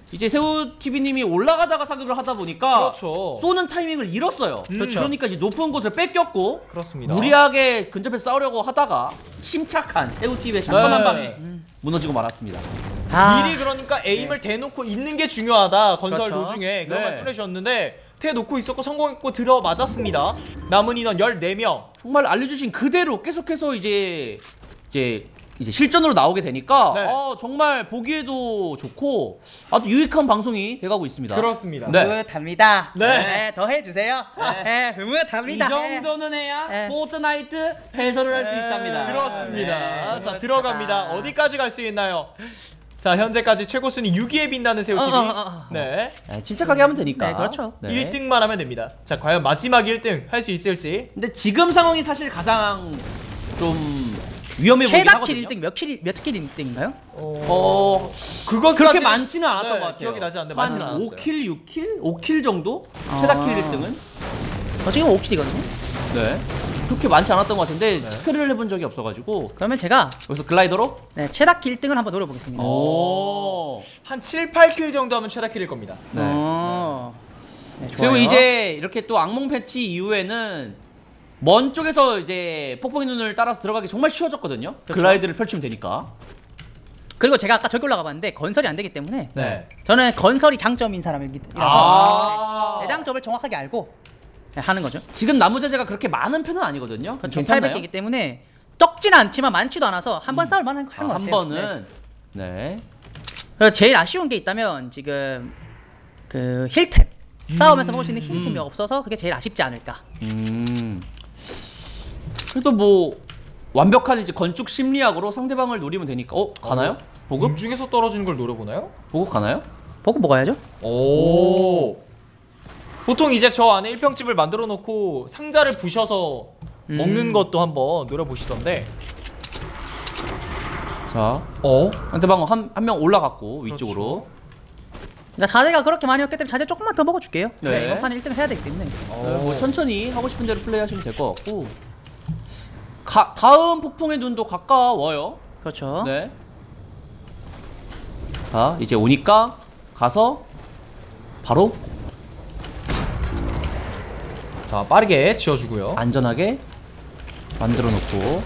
이제 새우TV님이 올라가다가 사격을 하다 보니까 그렇죠. 쏘는 타이밍을 잃었어요. 그렇죠. 그러니까 이제 높은 곳을 뺏겼고 그렇습니다. 무리하게 근접해서 싸우려고 하다가 침착한 새우TV의 장판 한 방에 무너지고 말았습니다. 미리 그러니까 에임을 대놓고 있는 게 중요하다. 건설 그렇죠. 도중에 그런 네. 말씀을 해주셨는데 대놓고 있었고 성공했고 들어 맞았습니다. 남은 인원 14명. 정말 알려주신 그대로 계속해서 이제 실전으로 나오게 되니까 네. 정말 보기에도 좋고 아주 유익한 방송이 돼가고 있습니다. 그렇습니다. 네. 흐뭇합니다. 네. 네, 더 해주세요. 네, 이 흐뭇합니다. 정도는 해야 네. 포트나이트 해설을 할 수 있답니다. 그렇습니다. 네. 자 들어갑니다. 어디까지 갈 수 있나요? 자 현재까지 최고 순위 6위에 빛나는 새우TV. 네. 네, 침착하게 하면 되니까. 네, 그렇죠. 1등만 하면 됩니다. 자 과연 마지막 1등 할 수 있을지. 근데 지금 상황이 사실 가장 좀 위험해 보이긴 최다 하거든요. 킬 1등 몇 킬 1등인가요? 그거 그렇게 많지는 않았던 네, 것 같아요. 기억이 나지 않는데 많지는 한 않았어요. 5킬, 6킬? 5킬 정도? 최다 킬 1등은? 지금 5킬이거든요. 네. 그렇게 많지 않았던 것 같은데 체크를 해본 적이 없어가지고 그러면 제가 여기서 글라이더로? 네, 최다 킬 1등을 한번 노려보겠습니다. 오. 한 7, 8킬 정도 하면 최다 킬일 겁니다. 네. 네, 그리고 좋아요. 이제 이렇게 또 악몽 패치 이후에는 먼 쪽에서 이제 폭풍의 눈을 따라서 들어가기 정말 쉬워졌거든요. 그렇죠. 글라이드를 펼치면 되니까. 그리고 제가 아까 저기 올라가 봤는데 건설이 안 되기 때문에 네. 저는 건설이 장점인 사람이라서 아. 대장점을 정확하게 알고 네, 하는 거죠. 지금 나무 자재가 그렇게 많은 편은 아니거든요. 그렇죠. 괜찮나요? 800개이기 때문에 적진 않지만 많지도 않아서 한 번 싸울 만한 것 같아요. 한 번은 네. 그리고 제일 아쉬운 게 있다면 지금 그 힐템 싸우면서 먹을 수 있는 힐템이 없어서 그게 제일 아쉽지 않을까. 그래도 뭐 완벽한 이제 건축 심리학으로 상대방을 노리면 되니까. 가나요? 보급? 공중에서 떨어지는 걸 노려보나요? 보급 가나요? 보고 먹어야죠. 오. 보통 이제 저 안에 1평집을 만들어 놓고 상자를 부셔서 먹는 것도 한번 노려보시던데. 자, 상대방 한 명 올라갔고 위쪽으로. 그러니까 자재가 그렇게 많이 없기 때문에 자재 조금만 더 먹어줄게요. 네. 네. 이번 판 1등 해야 되기 때문에. 뭐 천천히 하고 싶은 대로 플레이하시면 될 것 같고. 다음 폭풍의 눈도 가까워요. 그렇죠. 네. 자, 이제 오니까 가서 바로 자 빠르게 지어주고요. 안전하게 만들어 놓고.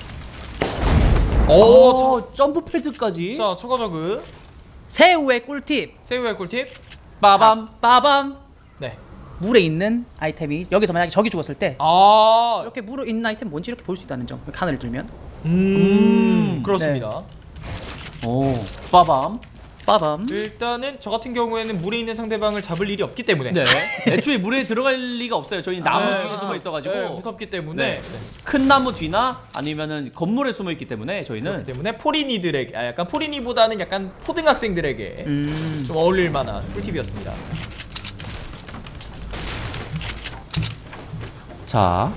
점프 패드까지. 자 초과저그 새우의 꿀팁. 새우의 꿀팁. 빠밤. 빠밤. 네. 물에 있는 아이템이 여기서 만약에 적이 죽었을 때 아 이렇게 물에 있는 아이템 뭔지 이렇게 볼 수 있다는 점. 이렇게 하늘을 들면. 그렇습니다. 오, 빠밤. 빠밤. 일단은 저 같은 경우에는 물에 있는 상대방을 잡을 일이 없기 때문에 네. 애초에 물에 들어갈 리가 없어요. 저희 나무 뒤에 숨어 있어가지고. 네, 무섭기 때문에 네. 큰 나무 뒤나 아니면은 건물에 숨어 있기 때문에 저희는 그렇기 때문에 포리니들에게 약간 포리니보다는 약간 포등학생들에게 좀 어울릴 만한 꿀팁이었습니다. 자,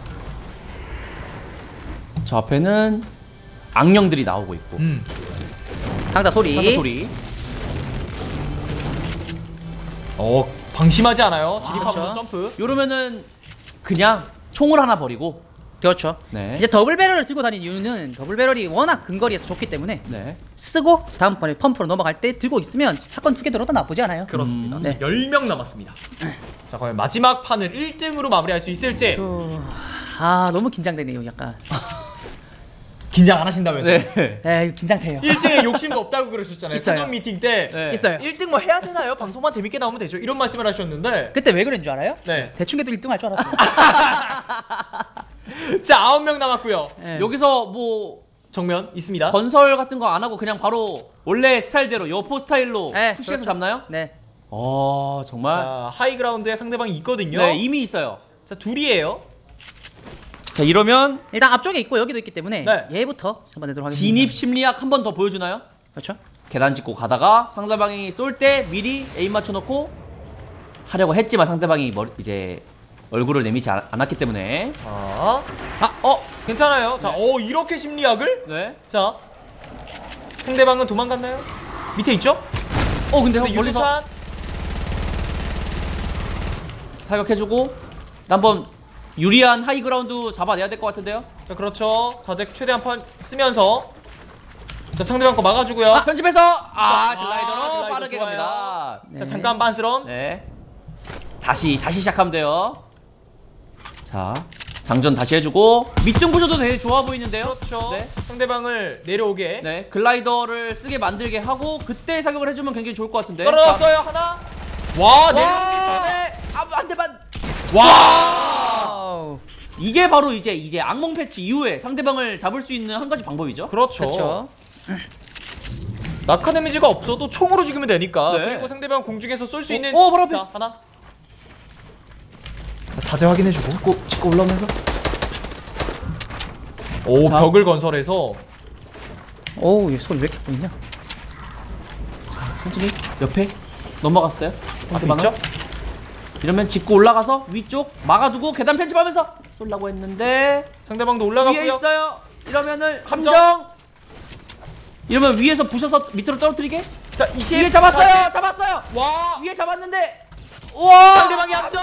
저 앞에는 악령들이 나오고 있고. 상자 소리. 상자 소리. 방심하지 않아요. 진입하면서 그렇죠. 점프. 이러면은 그냥 총을 하나 버리고. 그렇죠. 네. 이제 더블 배럴을 들고 다니는 이유는 더블 배럴이 워낙 근거리에서 좋기 때문에 네. 쓰고 다음번에 펌프로 넘어갈 때 들고 있으면 샷건 2개 들어도 나쁘지 않아요. 그렇습니다. 네. 10명 남았습니다. 자 과연 마지막 판을 1등으로 마무리할 수 있을지. 너무 긴장되네요, 약간. 긴장 안 하신다면서요? 네. 에이, 긴장돼요. 1등에 욕심도 없다고 그러셨잖아요. 있어요. 사전 미팅 때 네. 있어요. 1등 뭐 해야 되나요? 방송만 재밌게 나오면 되죠. 이런 말씀을 하셨는데 그때 왜 그랬는 줄 알아요? 네. 대충 해도 1등 할 줄 알았어요. 자 9명 남았고요. 네. 여기서 뭐 정면 있습니다. 건설 같은 거 안 하고 그냥 바로 원래 스타일대로 여포 스타일로 네, 푸시해서 그렇죠. 잡나요? 네. 정말. 자 하이그라운드에 상대방이 있거든요. 네, 이미 있어요. 자 둘이에요. 자, 이러면 일단 앞쪽에 있고 여기도 있기 때문에 네. 얘부터 한번 내도록 하겠습니다. 진입 심리학 한 번 더 보여주나요? 그렇죠. 계단 짓고 가다가 상대방이 쏠 때 미리 에임 맞춰놓고 하려고 했지만 상대방이 이제 얼굴을 내미지 않았기 때문에. 자, 괜찮아요. 자, 이렇게 심리학을? 네. 자, 상대방은 도망갔나요? 밑에 있죠? 근데 근데 멀리서 유탄 사격해주고 한번 유리한 하이그라운드 잡아내야 될 것 같은데요? 자, 그렇죠. 자제 최대한 펀 쓰면서 자, 상대방 거 막아주고요. 아, 편집해서 글라이더로 글라이더 빠르게 좋아요. 갑니다. 자, 잠깐 반스런. 네. 다시 시작하면 돼요. 자, 장전 다시 해주고 밑둥 부셔도 되게 좋아 보이는데요. 그렇죠. 네. 상대방을 내려오게. 네, 글라이더를 쓰게 만들게 하고 그때 사격을 해주면 굉장히 좋을 것 같은데. 떨어졌어요. 하나. 와, 내려오기 와, 전에. 한 대만. 와. 이게 바로 이제 악몽 패치 이후에 상대방을 잡을 수 있는 한 가지 방법이죠. 그렇죠. 그렇죠. 낙하 데미지가 없어도 총으로 죽이면 되니까. 네. 그리고 상대방 공중에서 쏠 수 있는. 바로 앞에. 자, 하나. 자, 자세 확인해주고. 찍고 올라오면서. 오, 자. 벽을 건설해서. 오우, 얘 소리 왜 이렇게 보이냐? 천천히 옆에 넘어갔어요. 앞에 상대방은. 있죠? 이러면 짚고 올라가서 위쪽 막아두고 계단 편집하면서 쏠라고 했는데 상대방도 위에 올라가고요. 있어요. 이러면은 함정. 함정. 이러면 위에서 부셔서 밑으로 떨어뜨리게. 자, 20. 위에 잡았어요. 잡았어요. 와. 위에 잡았는데. 우와. 상대방이 함정.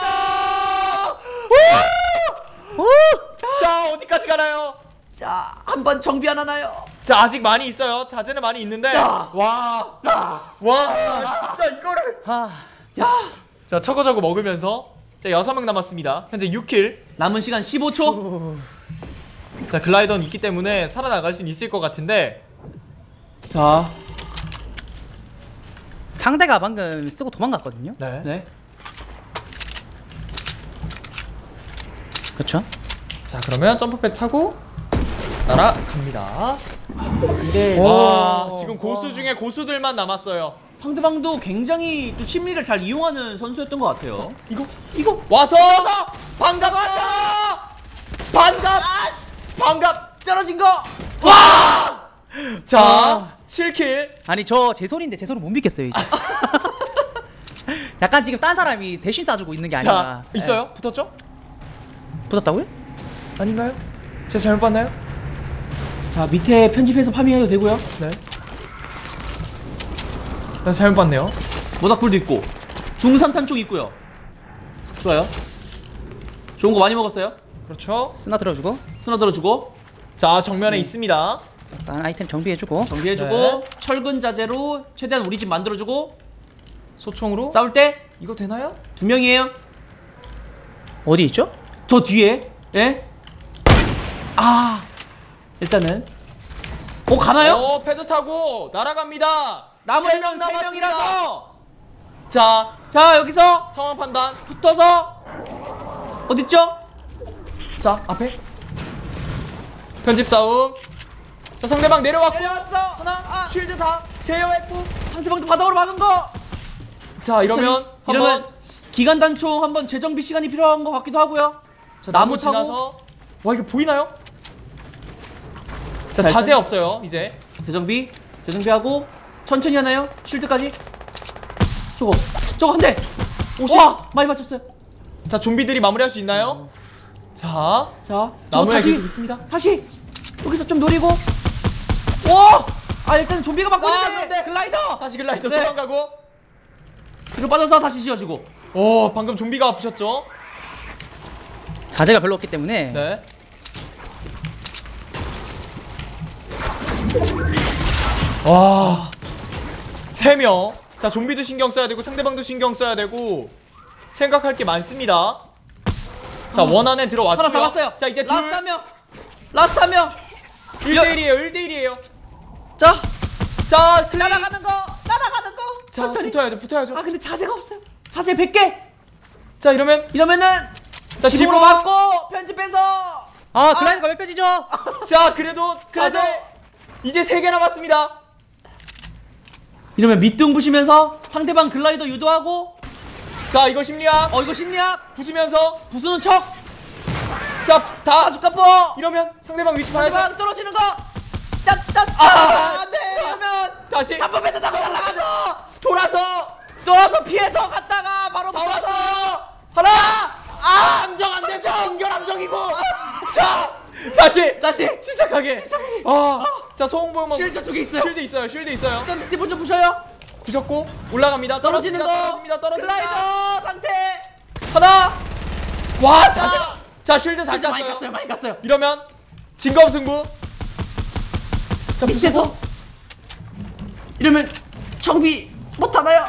자, 어디까지 가나요? 자, 한번 정비 안 하나요? 자, 아직 많이 있어요. 자재는 많이 있는데. 와. 진짜 이거를. 야. 자, 차고차고 먹으면서. 자, 6명 남았습니다. 현재 6킬. 남은 시간 15초. 자, 글라이더는 있기 때문에 살아나갈 수는 있을 것 같은데. 자, 상대가 방금 쓰고 도망갔거든요. 네. 네. 그렇죠. 자, 그러면 점프패드 타고 날아갑니다. 근데 와, 지금 고수 중에 고수들만 남았어요. 상대방도 굉장히 또 심리를 잘 이용하는 선수였던 것 같아요. 이거 와서 반갑 떨어진 거. 와! 자, 7킬. 아니 저 제 소리인데 제 소리 못 믿겠어요 이제. 약간 지금 딴 사람이 대신 쏴주고 있는 게 아닌가. 자, 있어요? 붙었죠? 붙었다고요? 아닌가요? 제가 잘못 봤나요? 자, 밑에 편집해서 파밍해도 되고요. 네. 나 잘못 봤네요. 모닥불도 있고 중산탄총 있고요. 좋아요. 좋은 거 많이 먹었어요. 그렇죠. 쓰나 들어주고 손아 들어주고 자, 정면에 있습니다. 약간 아이템 정비해주고 정비해주고 네. 철근 자재로 최대한 우리 집 만들어주고 소총으로. 싸울 때 이거 되나요? 2명이에요. 어디 있죠? 저 뒤에. 예? 일단은 가나요? 패드 타고 날아갑니다. 남은 세 명 3명 남았습니다. 3명이라서 자, 여기서 상황 판단. 붙어서 어딨죠? 자, 앞에 편집 싸움. 자, 상대방 내려왔고. 내려왔어. 하나. 쉴드 다 제어했고. 상대방도 바닥으로 막은 거. 자, 이러면 한번 기간 단총 한번 재정비 시간이 필요한 것 같기도 하고요. 자, 나무 나무 타고. 지나서. 와, 이거 보이나요? 자, 자, 자재 일단- 없어요 이제. 재정비하고 천천히 하나요? 쉴드까지. 저거 한 대. 50. 와, 많이 맞췄어요. 자, 좀비들이 마무리할 수 있나요? 자, 자, 나무에 다시 계속 있습니다. 다시 여기서 좀 노리고. 와! 일단 좀비가 막고 아, 있는데 글라이더. 다시 글라이더 네. 도망가고. 뒤로 빠져서 다시 씌워주고. 오, 방금 좀비가 부셨죠? 자재가 별로 없기 때문에 네. 와, 3명. 자, 좀비도 신경 써야 되고 상대방도 신경 써야 되고 생각할 게 많습니다. 자, 원 안에 들어왔고요. 하나 잡았어요. 자, 이제 라스트 한 명. 라스트 한 명. 1대1이에요. 1대1이에요. 자, 자, 날아가는 거. 자, 천천히. 붙어야죠. 근데 자재가 없어요. 자재 100개. 자, 이러면 이러면은 자, 집으로 집으로 맞고 편집해서. 글라이더가 몇 페이지죠? 자, 그래도 자재 이제 3개 남았습니다. 이러면 밑둥 부시면서 상대방 글라이더 유도하고. 자, 이거 심리학 이거 심리학. 부수면서. 부수는 척. 자, 다 주카포. 이러면 상대방 위치 봐야죠. 상대방 떨어지는 거. 짠짠. 안돼. 이러면 다시 잡범에도 타고 날아가서 돌아서 피해서 갔다가 바로 와서 하나. 함정 안 되죠. 연결 함정이고. 자, 다시 침착하게. 자, 소홍보험 쉴드 쪽에 있어요. 쉴드 있어요. 일단 밑에 먼저 부셔요. 부셨고 올라갑니다. 떨어지는 거. 떨어집니다. 글라이더 상태. 하나. 와, 자, 쉴드 잘 많이 땄어요. 갔어요. 많이 갔어요. 이러면 진검승부. 자, 밑에서 부수고. 이러면 정비 못하나요?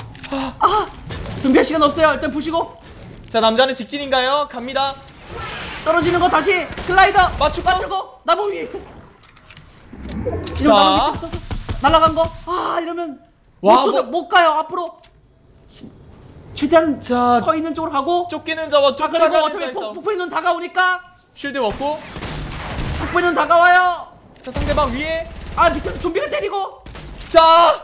준비할 시간 없어요. 일단 부시고. 자, 남자는 직진인가요? 갑니다. 떨어지는 거 다시 글라이더 맞추고. 나무 위에 있어. 자. 이러면 나무 밑에 붙어서 날아간 거. 이러면 와, 못 가요. 앞으로 최대한 자, 서 있는 쪽으로 가고. 쫓기는 자와 그리고 쫓아가는 어차피 자에서 폭포의 눈 다가오니까 쉴드 먹고. 폭포의 눈 다가와요. 자, 상대방 위에. 밑에서 좀비가 때리고. 자,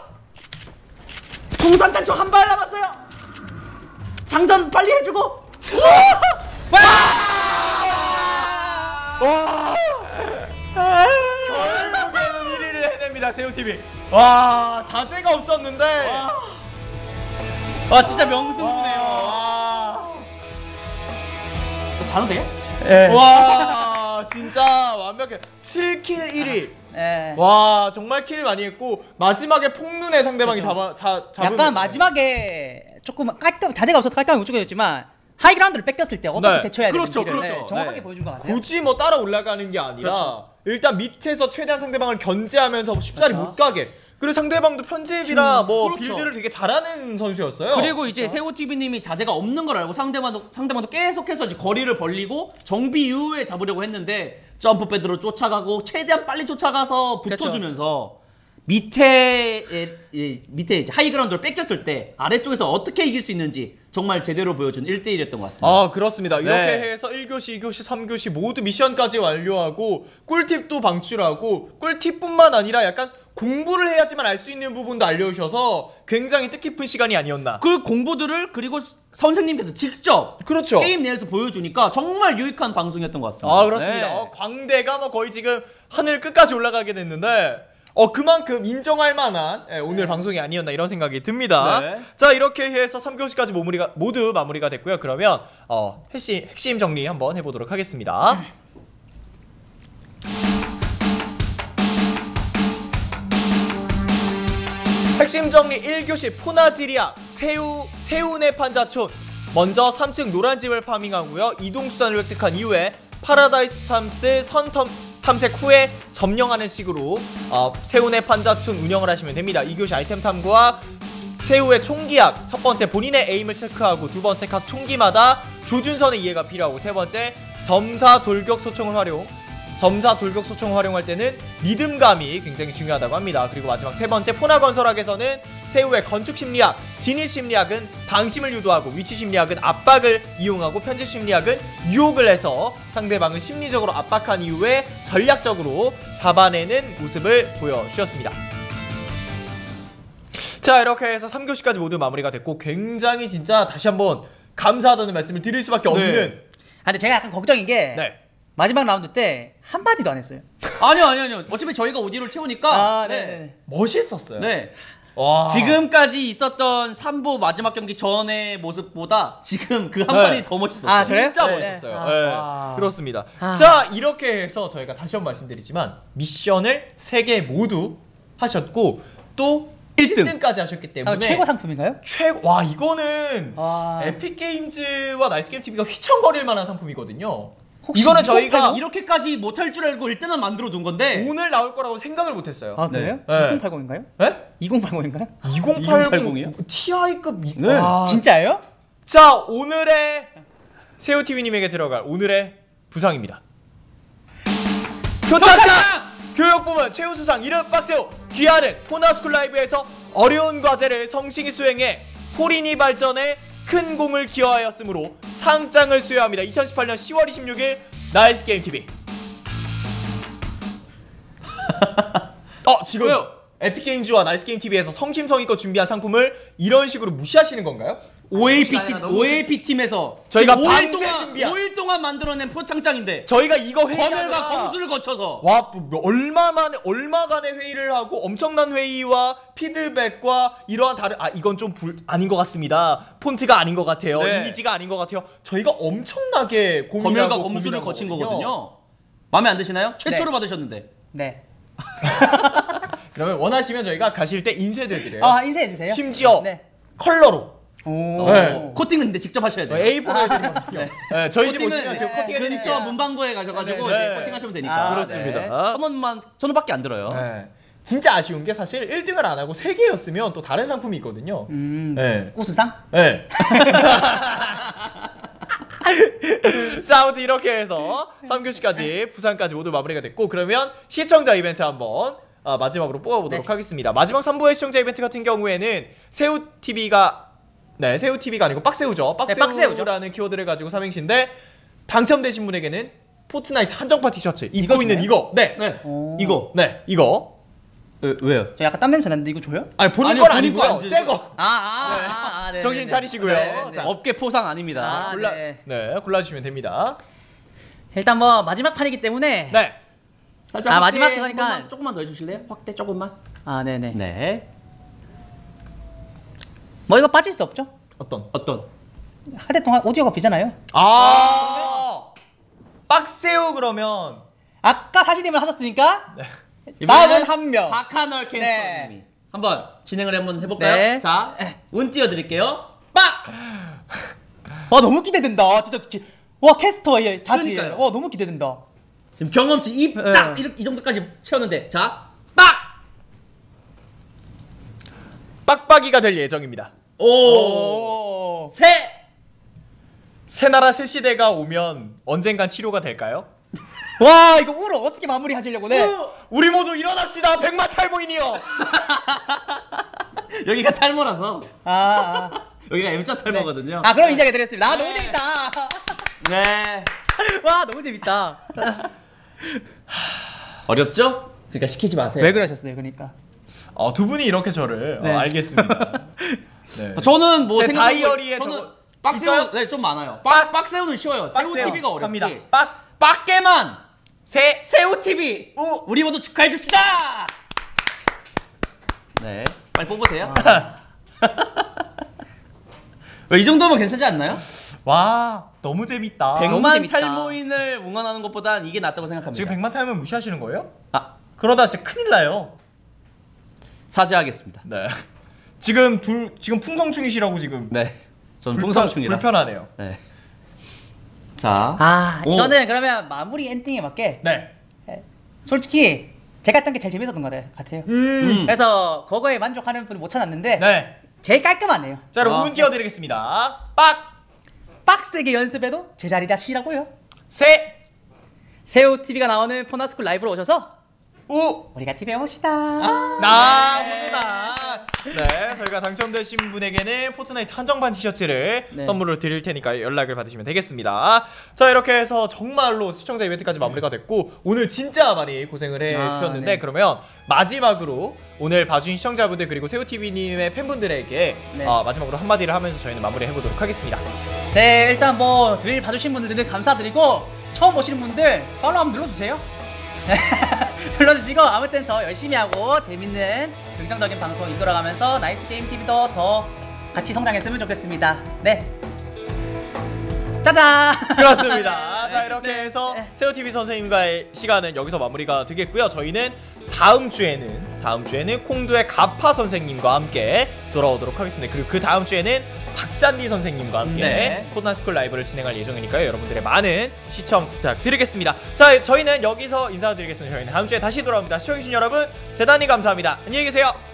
공산탄총 한 발 남았어요. 장전 빨리 해주고. 결국에는 1위를 해냅니다, 새우TV. 와, 자제가 없었는데. 진짜 명승부네요. 잔호돼요? 와, 진짜 완벽해. 7킬 1위. 예. 와, 정말 킬 많이 했고 마지막에 폭눈에 상대방이 잡으면. 약간 마지막에 조금 자제가 없어서 깔끔하게 못 죽여줬지만 하이그라운드를 뺏겼을 때 어떻게 네. 대처해야 그렇죠, 되는지를 그렇죠. 정확하게 네. 보여준 것 같아요. 굳이 뭐 따라 올라가는 게 아니라 그렇죠. 일단 밑에서 최대한 상대방을 견제하면서 쉽사리 그렇죠. 못 가게. 그리고 상대방도 편집이라 뭐 그렇죠. 빌드를 되게 잘하는 선수였어요. 그리고 이제 세우TV님이 자제가 없는 걸 알고 상대방도 계속해서 이제 거리를 벌리고 정비 이후에 잡으려고 했는데 점프 패드로 쫓아가고 최대한 빨리 쫓아가서 붙어주면서 밑에 이제 하이그라운드를 뺏겼을 때 아래쪽에서 어떻게 이길 수 있는지 정말 제대로 보여준 1대1이었던 것 같습니다. 그렇습니다. 이렇게 네. 해서 1교시, 2교시, 3교시 모두 미션까지 완료하고 꿀팁도 방출하고 꿀팁뿐만 아니라 약간 공부를 해야지만 알 수 있는 부분도 알려주셔서 굉장히 뜻깊은 시간이 아니었나. 그 공부들을 그리고 선생님께서 직접 그렇죠. 게임 내에서 보여주니까 정말 유익한 방송이었던 것 같습니다. 그렇습니다. 네. 광대가 뭐 거의 지금 하늘 끝까지 올라가게 됐는데 그만큼 인정할 만한 오늘 방송이 아니었나 이런 생각이 듭니다. 네. 자, 이렇게 해서 3교시까지 모두 마무리가 됐고요. 그러면 핵심 정리 한번 해보도록 하겠습니다. 핵심 정리 1교시 포나지리아 세운의 판자촌. 먼저 3층 노란집을 파밍하고요. 이동수단을 획득한 이후에 파라다이스 팜스 선 탐색 후에 점령하는 식으로 세운의 판자촌 운영을 하시면 됩니다. 2교시 아이템 탐구와 세우의 총기약. 첫 번째 본인의 에임을 체크하고 두 번째 각 총기마다 조준선의 이해가 필요하고 세 번째 점사 돌격 소총을 활용할 때는 리듬감이 굉장히 중요하다고 합니다. 그리고 마지막 세 번째 포나건설학에서는 세우의 건축 심리학, 진입 심리학은 방심을 유도하고 위치 심리학은 압박을 이용하고 편집 심리학은 유혹을 해서 상대방을 심리적으로 압박한 이후에 전략적으로 잡아내는 모습을 보여주셨습니다. 자, 이렇게 해서 3교시까지 모두 마무리가 됐고 굉장히 진짜 다시 한번 감사하다는 말씀을 드릴 수밖에 없는. 근데 제가 약간 걱정인 게 마지막 라운드 때 한마디도 안 했어요. 아니요. 어차피 저희가 오디오를 채우니까 멋있었어요. 네. 와. 지금까지 있었던 3부 마지막 경기 전의 모습보다 지금 그 한 판이 더 멋있었어요. 그래요? 진짜 네. 멋있었어요. 그렇습니다. 자, 이렇게 해서 저희가 다시 한번 말씀드리지만 미션을 3개 모두 하셨고 또 1등까지 하셨기 때문에 최고 상품인가요? 와, 이거는 에픽게임즈와 나이스게임TV가 휘청거릴 만한 상품이거든요. 이거는 저희가 이렇게까지 못할 줄 알고 일단은 만들어 둔 건데 오늘 나올 거라고 생각을 못했어요. 그래요? 네. 2080인가요? 네? 2080인가요? 2080이요? TI급 네. 진짜예요? 자, 오늘의 세우TV님에게 들어갈 오늘의 부상입니다. 표창장! 교육부문 최우수상 이름 빡세우 귀하는 포나스쿨 라이브에서 어려운 과제를 성실히 수행해 포리니 발전에 큰 공을 기여하였으므로 상장을 수여합니다. 2018년 10월 26일 나이스게임TV. 지금 왜요? 에픽게임즈와 나이스게임TV에서 성심성의껏 준비한 상품을 이런 식으로 무시하시는 건가요? OAP 팀에서 저희가 5일 동안 만들어낸 표창장인데 저희가 이거 검열과 검수를 거쳐서 얼마간의 회의를 하고 엄청난 회의와 피드백과 이러한 다른 이건 좀 아닌 것 같습니다. 폰트가 아닌 것 같아요. 이미지가 아닌 것 같아요. 저희가 엄청나게 고민하고 검열과 검수를 거친 거거든요. 마음에 안 드시나요? 최초로 받으셨는데. 네. 그러면 원하시면 저희가 가실 때 인쇄도 해드려요. 인쇄해주세요. 심지어 컬러로. 코팅은 근데 직접 하셔야 돼요. A4로 해드리거든요. 저희 집 오시면 지금 커팅 해드릴게요. 근처 문방구에 가셔가지고 이제 코팅하시면 되니까. 그렇습니다. 1,000원밖에 안 들어요. 진짜 아쉬운 게 사실 1등을 안 하고 3개였으면 또 다른 상품이 있거든요. 네. 우수상? 네. 자, 아무튼 이렇게 해서 3교시까지 부산까지 모두 마무리가 됐고, 그러면 시청자 이벤트 한번 마지막으로 뽑아보도록 하겠습니다. 마지막 3부의 시청자 이벤트 같은 경우에는 새우TV가 새우TV가 아니고 빡새우죠. 빡새우라는 키워드를 가지고 삼행시인데 당첨되신 분에게는 포트나이트 한정판 티셔츠 입고 있는 이거. 네. 이거. 네. 이거. 왜요? 저 약간 땀 냄새 나는데 이거 줘요? 아니 본인 아니요, 건 본인 거 아니고요. 안 새 거. 네. 정신 차리시고요. 네. 자, 업계 포상 아닙니다. 골라주시면 됩니다. 일단 뭐 마지막 판이기 때문에 네. 살짝 마지막 확대 그거니까 한 번만, 조금만 더 해주실래요? 확대 조금만. 네네. 네. 뭐 이거 빠질 수 없죠? 어떤? 할 때 동안 오디오가 비잖아요. 빡새우 그러면 아까 사진님을 하셨으니까 이번에는 다음은 한 명. 박하널 캐스터님이 네. 한번 진행을 한번 해볼까요? 네. 자, 운 띄워드릴게요. 빡! 와 너무 기대된다. 진짜 와 캐스터의 자질. 그러니까요. 와 너무 기대된다. 지금 경험치 입딱 이 정도까지 채웠는데, 자, 빡! 빡빡이가 될 예정입니다. 오. 새 나라 새 시대가 오면 언젠간 치료가 될까요? 와 이거 우를 어떻게 마무리하시려고 네. 우리 모두 일어납시다. 백마 탈모인이요. 여기가 탈모라서 여기가 M자 탈모거든요. 그럼 인정해드렸습니다. 너무 재밌다. 네. 와 너무 재밌다. 어렵죠? 그러니까 시키지 마세요. 왜 그러셨어요? 그러니까. 두 분이 이렇게 저를 네. 알겠습니다. 네. 저는 뭐 제 생각한 다이어리에 저는 저거 빡새우 있어요? 네, 좀 많아요. 빡! 빡새우는 쉬워요. 빡새우. 새우 TV가 어렵지. 갑니다. 빡게만 새 새우 TV. 우리 모두 축하해 줍시다. 네, 빨리 뽑으세요. 이 정도면 괜찮지 않나요? 와, 너무 재밌다. 너무 100만 재밌다. 탈모인을 응원하는 것보단 이게 낫다고 생각합니다. 지금 100만 탈모인 무시하시는 거예요? 그러다 그러다 진짜 큰일 나요. 사죄하겠습니다. 네. 지금 지금 풍성충이시라고 지금. 네, 전 풍성충이라. 불편하네요. 네. 자, 이거는 그러면 마무리 엔딩에 맞게 네. 솔직히 제가 했던 게 제일 재밌었던 거 같아요. 그래서 그거에 만족하는 분은 못 찾았는데 네. 제일 깔끔하네요. 자, 여러분 운 띄워드리겠습니다. 빡세게 연습해도 제자리라 쉬라고요. 새우 TV가 나오는 포나스쿨 라이브로 오셔서 우 우리 같이 배워봅시다. 모두다. 네, 저희가 당첨되신 분에게는 포트나이트 한정판 티셔츠를 선물로 드릴 테니까 연락을 받으시면 되겠습니다. 자, 이렇게 해서 정말로 시청자 이벤트까지 마무리가 됐고 오늘 진짜 많이 고생을 해주셨는데 그러면 마지막으로 오늘 봐주신 시청자분들 그리고 새우TV님의 팬분들에게 마지막으로 한마디를 하면서 저희는 마무리해보도록 하겠습니다. 네, 일단 뭐 늘 봐주신 분들은 감사드리고 처음 보시는 분들 팔로우 한번 눌러주세요. 눌러주시고 아무튼 더 열심히 하고 재밌는 긍정적인 방송 이끌어가면서 나이스 게임 TV도 더 같이 성장했으면 좋겠습니다. 네. 짜잔. 그렇습니다. 자, 이렇게 해서 새우TV 선생님과의 시간은 여기서 마무리가 되겠고요. 저희는 다음 주에는 콩두의 가파 선생님과 함께 돌아오도록 하겠습니다. 그리고 그 다음 주에는 박잔디 선생님과 함께 포나스쿨 라이브를 진행할 예정이니까요. 여러분들의 많은 시청 부탁드리겠습니다. 자, 저희는 여기서 인사드리겠습니다. 저희는 다음 주에 다시 돌아옵니다. 시청해주신 여러분 대단히 감사합니다. 안녕히 계세요.